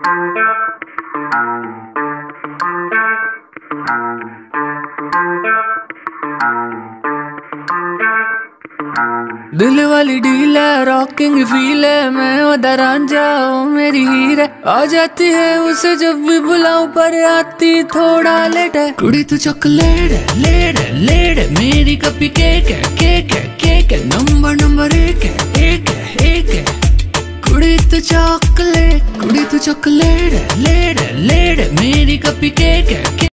दिल वाली डील है, रॉकिंग फील है, मैं वदा रांझा ओ मेरी हीर है। आ जाती है उसे जब भी बुलाऊं पर आती थोड़ा लेट है। कुड़ी तू चॉकलेट है, लेट है, लेट है, मेरी कपी केक है, केक है, केक है, नंबर एक है, एक है, एक है। कुड़ी तू चॉकलेट है, लेट है, लेट है, मेरी कपी केक है।